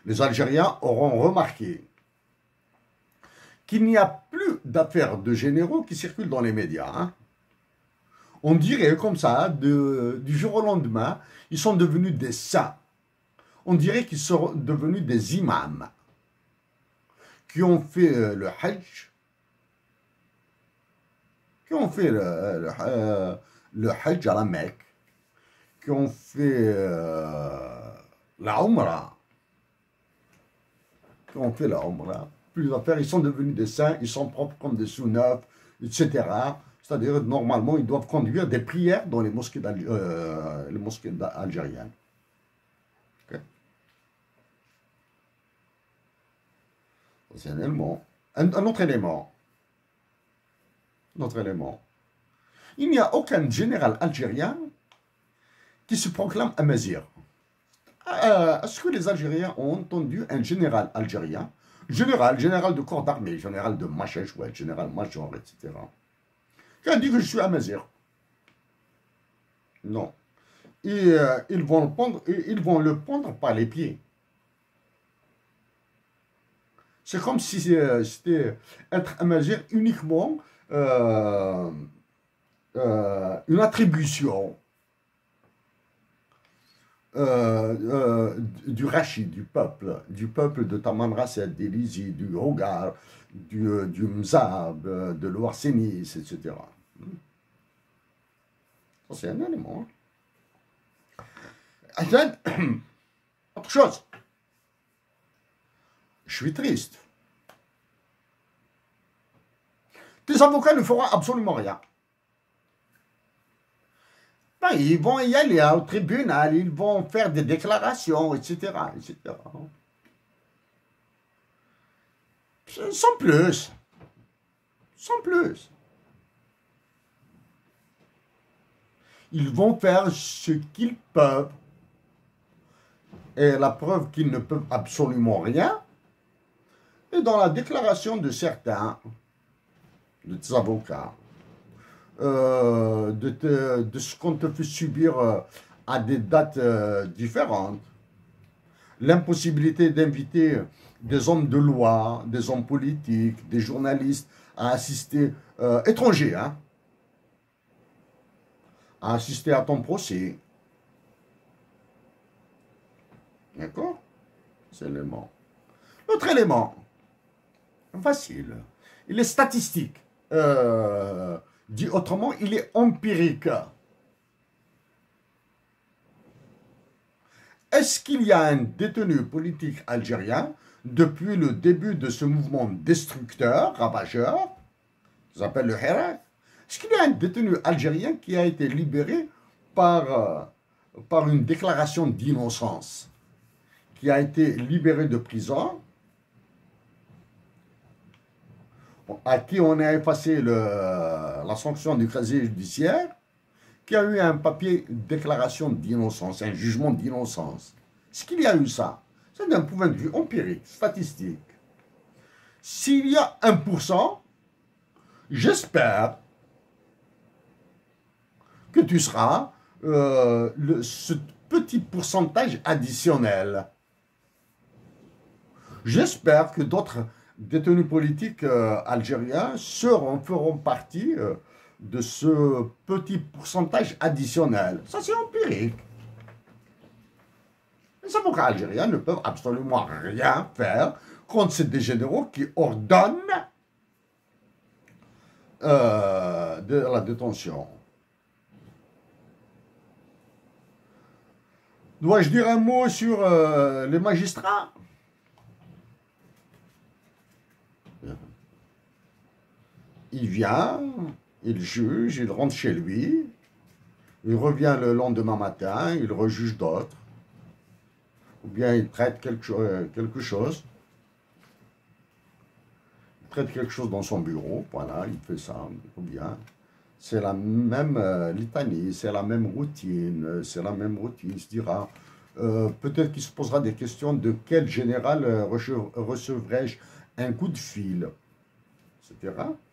les Algériens auront remarqué qu'il n'y a plus d'affaires de généraux qui circulent dans les médias. Hein. On dirait comme ça, du jour au lendemain, ils sont devenus des saints. On dirait qu'ils sont devenus des imams qui ont fait le Hajj, qui ont fait le Hajj à la Mecque, qui ont fait la Umrah, qui ont fait la Umrah. Plus d'affaires, ils sont devenus des saints, ils sont propres comme des sous-neufs, etc. C'est-à-dire, normalement, ils doivent conduire des prières dans les mosquées algériennes. Okay. C'est un élément. Un autre élément. Un autre élément. Il n'y a aucun général algérien qui se proclame amazir. Est-ce que les Algériens ont entendu un général algérien, général de corps d'armée, général de Machèche, ouais, général major, etc., qui a dit que je suis amazir? Non. Et ils vont le prendre par les pieds. C'est comme si c'était être amazir uniquement une attribution du Rachid, du peuple de Tamanrasset, d'Elizi, du Hogar, du Mzab, de l'Ouarsénis, etc. Ça, c'est un élément. Autre chose. Je suis triste. Tes avocats ne feront absolument rien. Ben, ils vont y aller au tribunal, ils vont faire des déclarations, etc., etc. Sans plus. Sans plus. Ils vont faire ce qu'ils peuvent. Et la preuve qu'ils ne peuvent absolument rien est dans la déclaration de certains, de tes avocats, de ce qu'on te fait subir à des dates différentes. L'impossibilité d'inviter des hommes de loi, des hommes politiques, des journalistes à assister, étrangers, hein, à assister à ton procès. D'accord? C'est l'élément. L'autre élément, facile, il est statistique. Dit autrement, il est empirique. Est-ce qu'il y a un détenu politique algérien depuis le début de ce mouvement destructeur, ravageur, qui s'appelle le Hirak? Est-ce qu'il y a un détenu algérien qui a été libéré par une déclaration d'innocence, qui a été libéré de prison, à qui on a effacé la sanction du casier judiciaire, qui a eu un papier déclaration d'innocence, un jugement d'innocence? Est-ce qu'il y a eu ça? C'est d'un point de vue empirique, statistique. S'il y a 1%, j'espère que tu seras ce petit pourcentage additionnel. J'espère que d'autres détenus politiques algériens feront partie de ce petit pourcentage additionnel. Ça, c'est empirique. Les avocats algériens ne peuvent absolument rien faire contre ces généraux qui ordonnent de la détention. Dois-je dire un mot sur les magistrats? Il vient, il juge, il rentre chez lui, il revient le lendemain matin, il rejuge d'autres, ou bien il traite quelque chose, il traite quelque chose dans son bureau, voilà, il fait ça, ou bien c'est la même litanie, c'est la même routine, il se dira, peut-être qu'il se posera des questions de quel général recevrai-je un coup de fil, etc.